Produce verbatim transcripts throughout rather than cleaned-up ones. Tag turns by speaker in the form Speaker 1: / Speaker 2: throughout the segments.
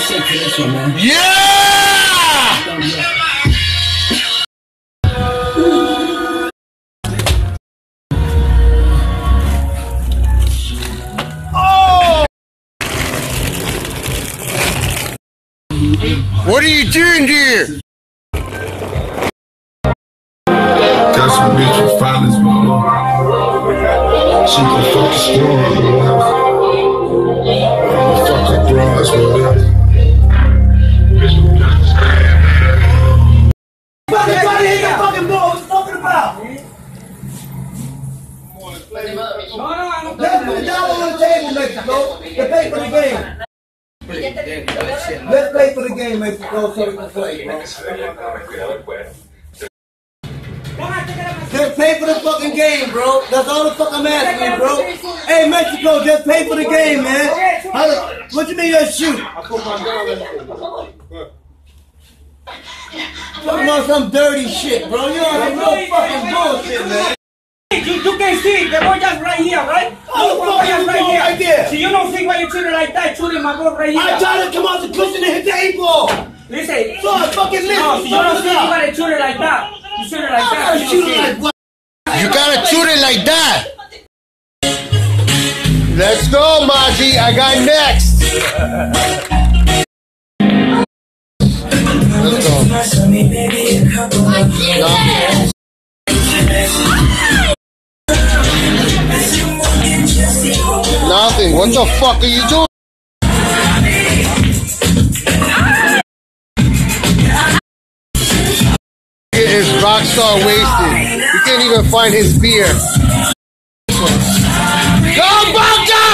Speaker 1: Yeah! What are you doing here?
Speaker 2: Got some bitch with violence, mama. She can fuck the store, fuck her bras, man.
Speaker 3: Fucking trying to hit your fucking ball. What you talking about? No, no, I don't. Let's put a dollar on the table, Mexico. Let's pay for the game. Let's pay for the game, Mexico, so we can play, bro. Just pay for the fucking game, bro. That's all the fuck I'm asking you, bro. Hey, Mexico, just pay for the game, man. How the, what you mean you're shoot? Talking about some dirty shit, bro. You on some real fucking bullshit, man.
Speaker 4: You, you can see the boy just right here, right?
Speaker 3: How the fuck you right here? Right there?
Speaker 4: See, you don't see why you treat it like that, shooting my ball right here.
Speaker 3: I'm trying to come out the cushion and hit the eight ball.
Speaker 4: Listen.
Speaker 3: So I fucking listen.
Speaker 4: No, see, you don't see why they shoot it like that. You shoot it like that.
Speaker 3: You shoot it like what?
Speaker 1: You gotta shoot it like that. Let's go, Maji. I got next. Let's go. Nothing. What the fuck are you doing? His Rockstar wasted. You can't even find his beer. Go, Boca!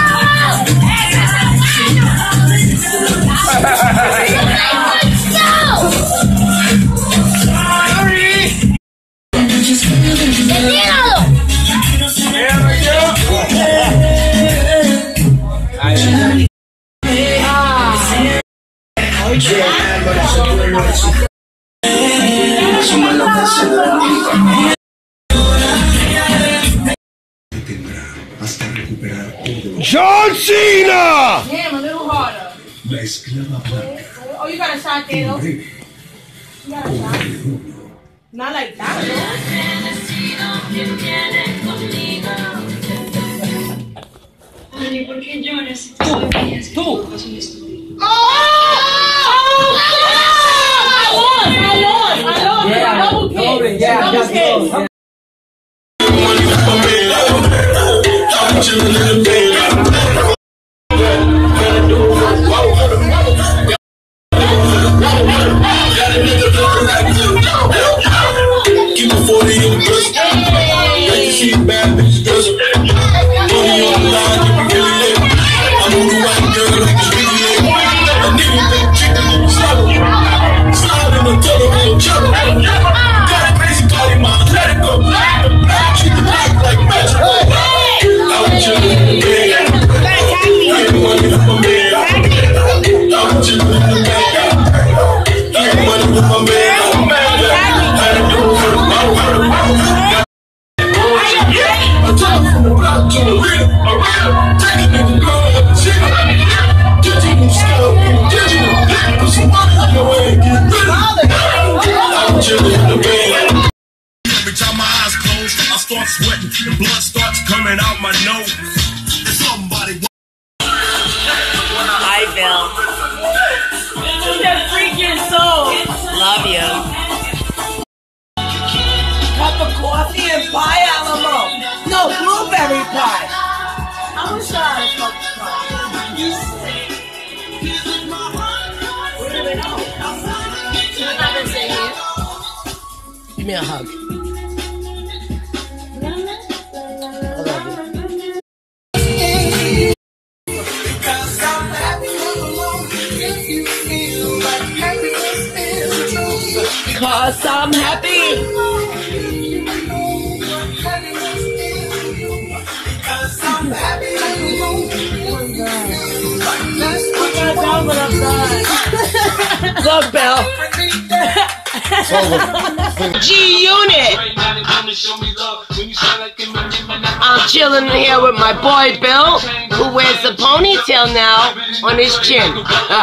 Speaker 1: John Cena!
Speaker 5: Damn, a little harder. Oh, you got a shot there, though? You got a shot? Not like that,
Speaker 6: Honey, ¿por qué lloras?
Speaker 4: Tú.
Speaker 5: Oh! I won! I lost! I lost!
Speaker 4: Yeah,
Speaker 5: double kick!
Speaker 4: yeah,
Speaker 5: double
Speaker 4: just
Speaker 5: kick!
Speaker 2: Keep it forty in the bus. Like you see bad bitches dress. Money on the line, you be really lit. I'm on the white girl, like it's really lit. A nigga big chicken in the slaughter. Slide in the tunnel, in the chopper. Got a crazy body, man, let it go. She can act like magic. I was chillin' in the bed. Getting money with my man. I was chillin' in the bed. Getting money with my man. To the real, a real, take a nigga girl up and shit. Digital skill, digital, put some money in your way, get rid of it. I'm chillin' in the bed. Every time my eyes close, I start sweating, the blood starts coming out my nose. And somebody.
Speaker 7: Hi, Bill.
Speaker 5: Your freaking soul!
Speaker 7: Love you.
Speaker 3: Cup of coffee and pie Alamo. No, blueberry pie.
Speaker 5: I was shy as fuck pie. Where do they know? You're not gonna say here.
Speaker 7: Give me a hug. I love you. Cause I'm happy. Look, Bill.
Speaker 1: It's over.
Speaker 7: G Unit. I'm chilling here with my boy Bill, who wears a ponytail now on his chin.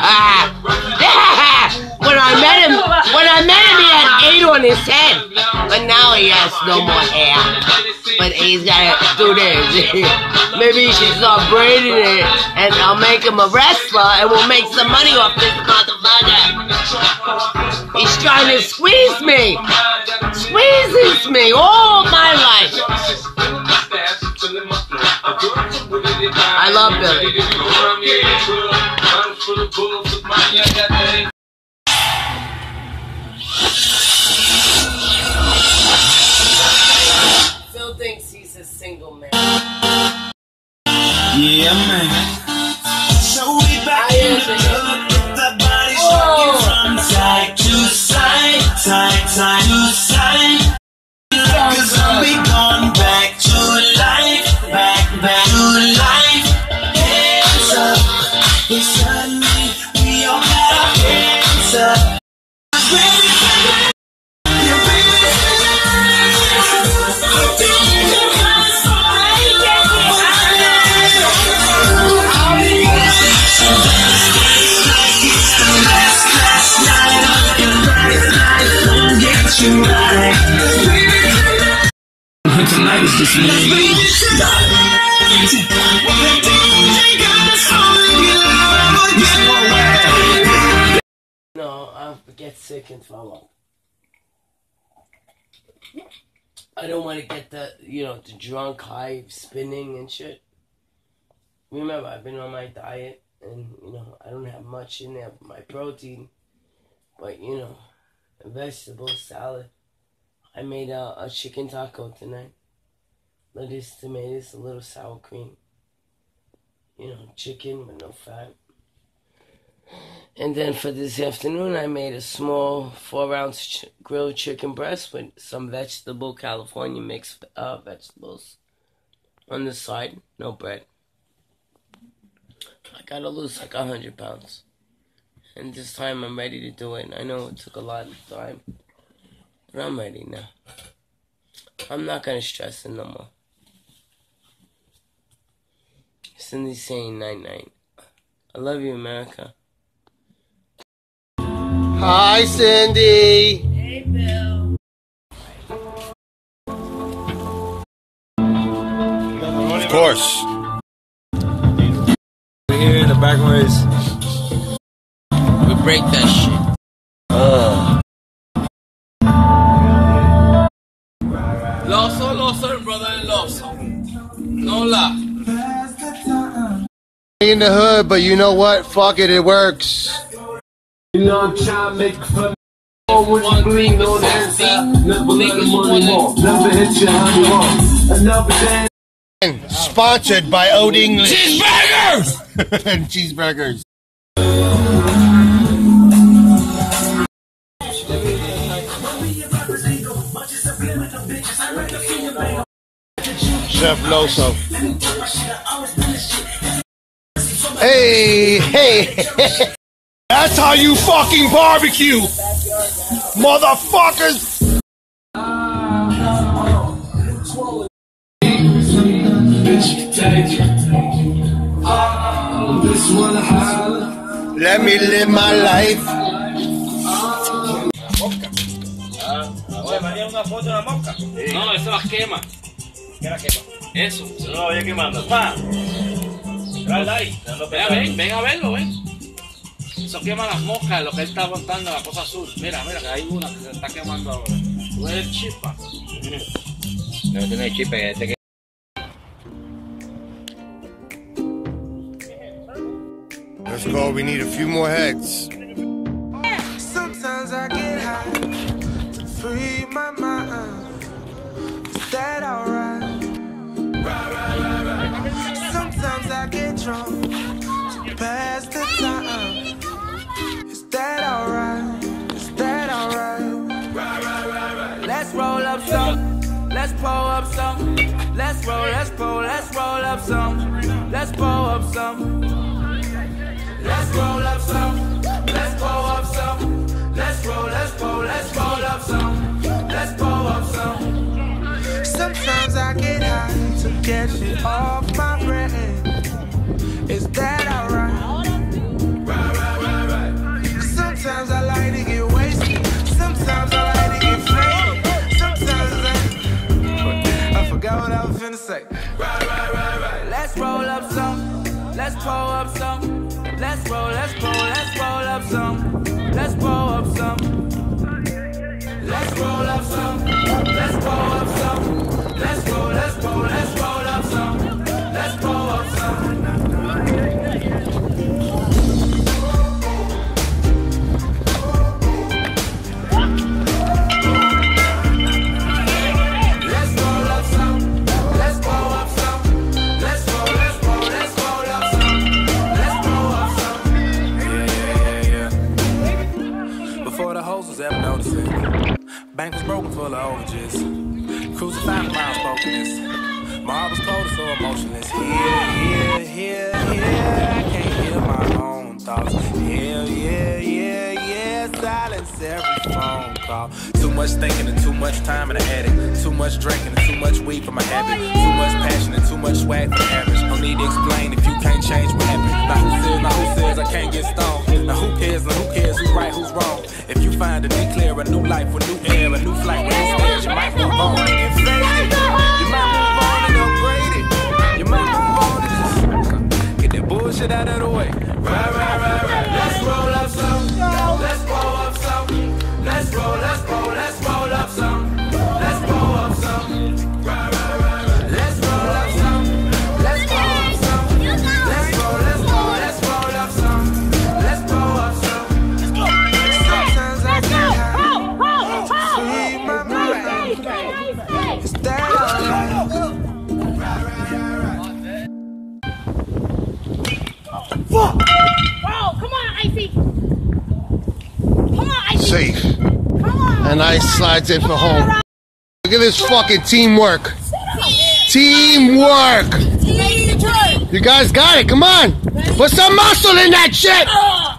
Speaker 7: When I met him, when I met him, he had eight on his head, but now he has no more hair. But he's gotta do this. Maybe he should start braiding it, and I'll make him a wrestler, and we'll make some money off this motherfucker. He's trying to squeeze me, squeezes me all my life. I love Billy. Phil thinks he's a single man.
Speaker 2: Yeah, man. So we back in the club with the body shaking from side to side, side, side to side. Cause I'll be gone back to life, back, back to life. Hands up, we suddenly, we all got our hands up. Baby, baby, your baby, tonight is just me.
Speaker 7: No, I'll get sick and throw up. I don't want to get the, you know, the drunk high spinning and shit. Remember, I've been on my diet, and, you know, I don't have much in there for my protein. But, you know, a vegetable salad. I made a, a chicken taco tonight. Lettuce, tomatoes, a little sour cream. You know, chicken with no fat. And then for this afternoon, I made a small four ounce ch grilled chicken breast with some vegetable California mixed uh, vegetables on the side. No bread. I gotta lose like a hundred pounds. And this time I'm ready to do it. I know it took a lot of time, but I'm ready now. I'm not gonna stress it no more. Cindy's saying night night. I love you, America.
Speaker 1: Hi, Cindy.
Speaker 7: Hey, Bill.
Speaker 1: Of course.
Speaker 2: Here in the back ways.
Speaker 7: We break that shit.
Speaker 1: Uh.
Speaker 6: Loso, loso, brother, loso. No la.
Speaker 1: In the hood, but you know what? Fuck it, it works.
Speaker 2: You know I'm trying to make fun. Always bling on the inside. Never let the money more. Never hit you how you want. Another day.
Speaker 1: And sponsored by Old English.
Speaker 2: Cheeseburgers!
Speaker 1: And cheeseburgers. Chef Loso. Hey, hey. That's how you fucking barbecue, motherfuckers. Let me live my life.
Speaker 6: No, eso las quema. ¿Qué la quema? Eso. Eso lo voy quemando. ¡Pam! Ahí. Ven, ven, ven a verlo, ven. Eso quema las moscas, lo que él está aguantando, la cosa azul. Mira, mira, que hay una que se está quemando ahora. ¿Tú ves el chispa? No tiene chispa, este que...
Speaker 1: Let's go, we need a few more heads.
Speaker 8: Sometimes I get high to free my mind. Is that alright? Right, right, right, right. Sometimes I get drunk to pass the time. Is that alright? Is that alright? Right, right, right, right. Let's roll up some. Let's pull up some. Let's roll, let's pull, let's roll up some. Let's pull up some. Let's roll up some. Let's pull up some. Let's roll, let's pull, let's roll up some. Let's pull up some. Sometimes I get high to get shit off my brain. Is that alright? Right, right, right, right. Sometimes I like to get wasted. Sometimes I like to get faded. Sometimes I, I forgot what I was finna say. Right, right, right, right. Let's roll up some. Let's pull up some. Let's roll, let's pull, let's roll up some. Let's pull up some. Let's roll up some. Let's pull up some. Let's roll, let's pull, let's roll up some. Let's pull up some.
Speaker 9: Bank was broken full of overages. Cruising five miles brokenness. My heart was cold so emotionless. Here, here, here, here. I can't hear my own thoughts. Yeah, yeah, yeah, yeah. Silence every phone call. Too much thinking and too much time in the attic. Too much drinking and too much weed for my habit. Too much passion and too much swag for the average. No need to explain if you can't change what happened. Now who says, now who says I can't get stoned? Now who cares, now who cares, who's right, who's wrong? If you find a new clear, a new life, a new air, a new flight, a new stage, you might move on and get faded. You might move on and upgrade it. You might move on and just get that bullshit out of the way. Right, right, right, right. Let's roll up some. Let's pull up some. Let's roll, let's pull, let's roll up some. Let's pull up some. Right, right, right, right. Let's roll up some. Let's pull up some. Let's roll, let's pull, let's roll up some. Let's pull up some. Sometimes I get high to free my mind. Is that alright?
Speaker 5: Fuck! Bro, come on, Icy. Come on, Icy.
Speaker 1: Safe.
Speaker 5: Come on.
Speaker 1: And Ice slides in for home. Look at this fucking teamwork. Teamwork. You guys got it. Come on. Put some muscle in that shit.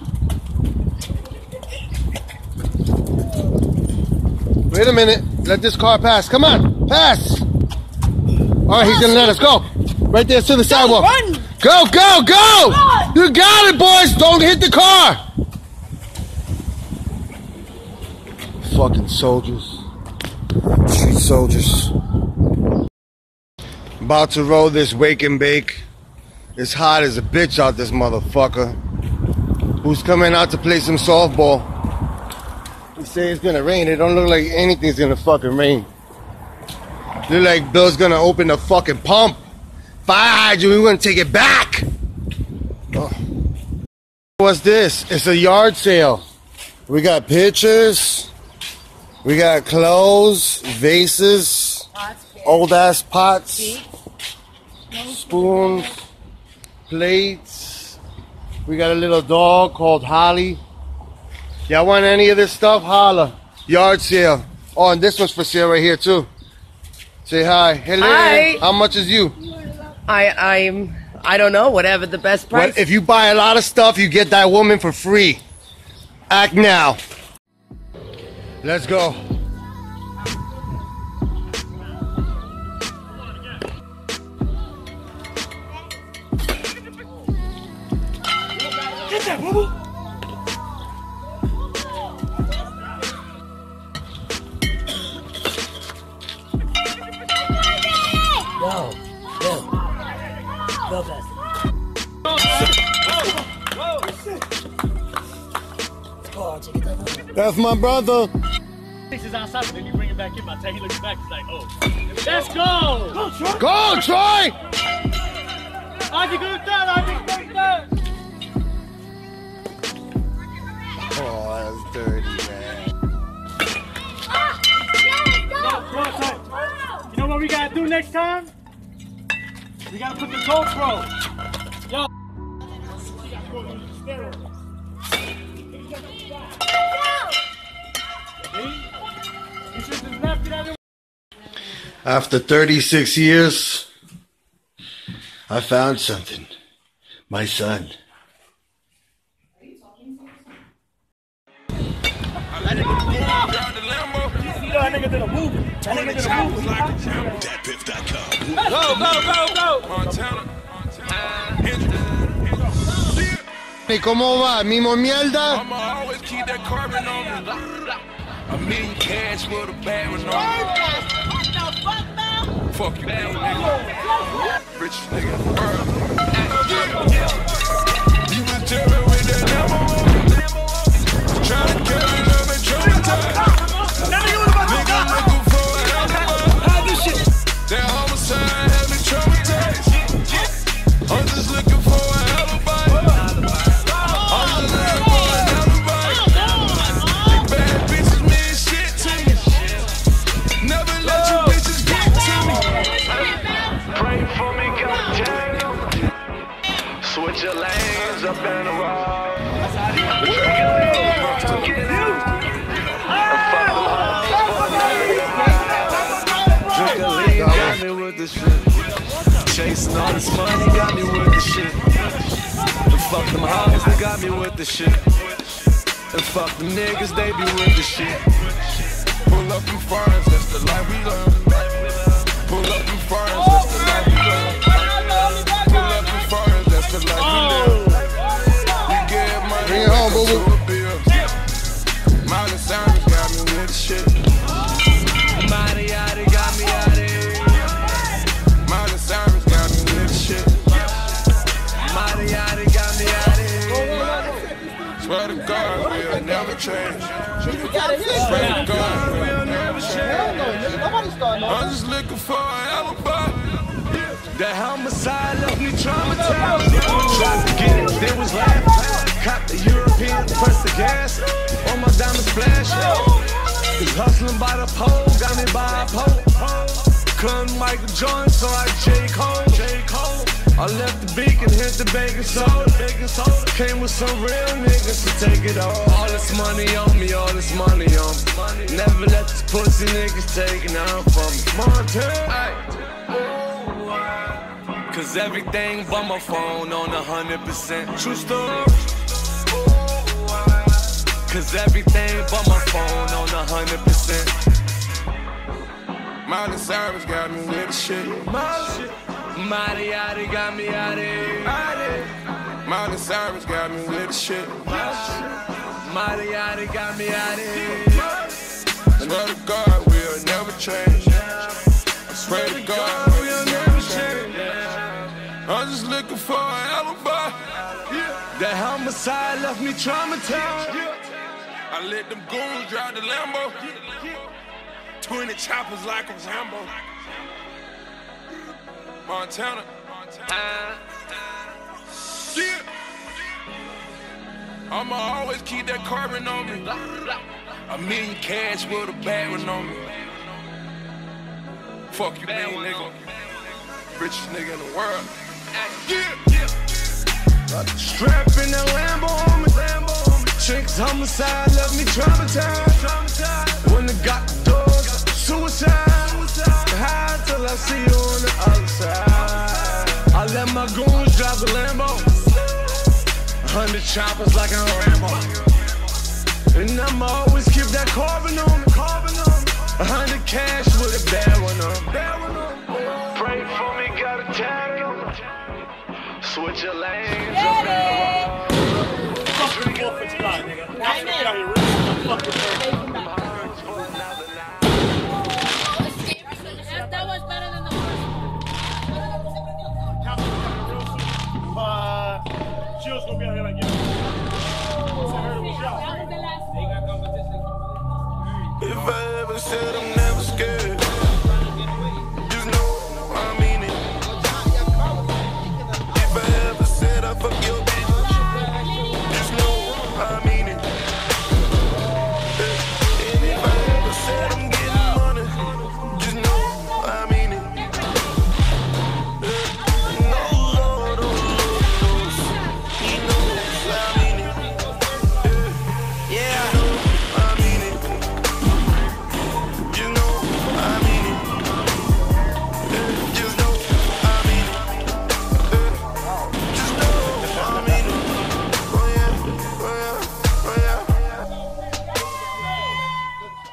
Speaker 1: Wait a minute. Let this car pass. Come on. Pass. All right, he's gonna let us go. Right there to the sidewalk. Go, go, go! You got it, boys! Don't hit the car! Fucking soldiers. Street soldiers. About to roll this wake and bake. It's hot as a bitch out this motherfucker. Who's coming out to play some softball? They say it's gonna rain. It don't look like anything's gonna fucking rain. Look like Bill's gonna open the fucking pump. Fire hydrant, we're gonna take it back. Oh. What's this? It's a yard sale. We got pictures. We got clothes, vases, old ass pots, spoons, plates. We got a little dog called Holly. Y'all want any of this stuff? Holla. Yard sale. Oh, and this one's for sale right here too. Say hi. Hello.
Speaker 10: Hi.
Speaker 1: How much is you?
Speaker 10: I I'm I don't know, whatever the best price.
Speaker 1: What, if you buy a lot of stuff, you get that woman for free. Act now. Let's go.
Speaker 2: Get that, boo-boo.
Speaker 7: Yo, Bill. Bill Best.
Speaker 1: That's my brother.
Speaker 11: This is outside, but then you bring it back in. By the time he looks back, he's like, oh. Let's go! Go, Troy!
Speaker 1: Go, Troy!
Speaker 11: I can go third, I can go third!
Speaker 1: Oh, that's dirty, man.
Speaker 11: You know what we gotta do next time? We gotta put the GoPro. Yo.
Speaker 1: After thirty-six years, I found something. My son.
Speaker 11: nigga did a movie. That nigga did a movie.
Speaker 2: dat piff dot com.
Speaker 6: Go, go, go, go.
Speaker 2: Montana.
Speaker 1: ¿Y cómo va? ¿Mimo mierda?
Speaker 2: I'ma always keep that carbon on me. A million cash with a bag with no.
Speaker 5: What the fuck, man?
Speaker 2: Fuck you, man, nigga. Richest nigga in the world. You was jamming with that number one. Trying to carry love and traumatize. Nigga looking for an alibi. That homicide had me traumatized. I'm just looking for an alibi. I'm just looking for an alibi. These bad bitches mean shit to me. Never let you bitches get to me. Pray for me, goddamn. Switch your lanes up in the road. Drink a lean, got me with the shit. Chasing all this money, got me with the shit. And fuck them hoes, they got me with the shit. And fuck them niggas, they be with the shit. Pull up in foreigns, that's the life we learn. Pull up in foreigns, that's the life we learn. Pull up in foreigns, that's the life we live. We get money,
Speaker 1: Bring it home, boo boo.
Speaker 2: Miley Cyrus got me with the shit. Miley Yachty got me out of here. Miley Cyrus got me with the shit. Miley Yachty got me out of here. Swear to God, we'll never change. Swear to God, we'll never change. I'm just looking for an alibi. That homicide left me traumatized. Tried to get it, they was laughing. Caught the European, press the gas. All my diamonds flash. Cause hustling by the pole, got me by a pole. Couldn't Michael Jordan, so I J. Cole. J. Cole. I left the beacon, hit the baking soda. Baking soda. Came with some real niggas to take it all. All this money on me, all this money on me. Never let these pussy niggas take it out from me. Montana. Cause everything but my phone on a hundred percent. True story. Cause everything but my phone on a hundred percent. Miley Cyrus got me with the shit. Miley Yachty got me out of here. Miley Cyrus got me with the shit. Miley Yachty got me out of here. Swear to God, we'll never change. I swear to God, we'll never change. I'm just looking for an alibi. That homicide left me traumatized. I let them goons drive the Lambo. Twenty choppers like a Rambo. Montana. Yeah. I'ma always keep that carbon on me. A million cash with a bag with on me. Fuck you, man, nigga. Richest nigga in the world. Yeah. Strap in that Lambo on me. Tricks, homicide, left me traumatized. When they got the doors, suicide. High till I see you on the other side. I let my goons drive the Lambo. A hundred choppers like a Rambo. And I'ma always keep that carbon on me. A hundred cash with a bad one on. Pray for me, got a tag on. Switch your lanes up in the road.
Speaker 11: Fucking wolf for July, nigga. That's what got here. Fucking
Speaker 5: That was better than the
Speaker 11: Uh, she was gonna be out here like, yo.
Speaker 2: If I ever said I'm not